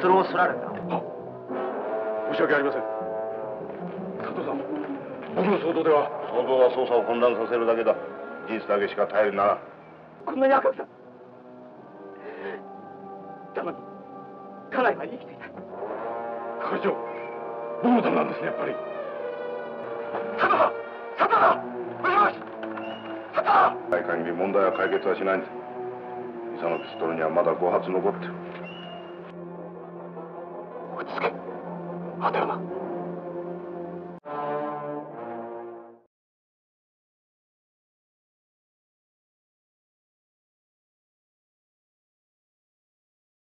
つろをすられた。 申し訳ありません。佐藤さん、僕の想像では。 想像は捜査を混乱させるだけだ。事実だけしか頼りにならん。 こんなに赤くさたのに家内は生きていた。 係長、僕のためなんですね、やっぱり。 佐藤さん、佐藤さん、もしもし、佐藤さん。 ない限り問題は解決はしないんだ。伊佐のピストルにはまだ5発残ってる。 落ち着け。当てるな。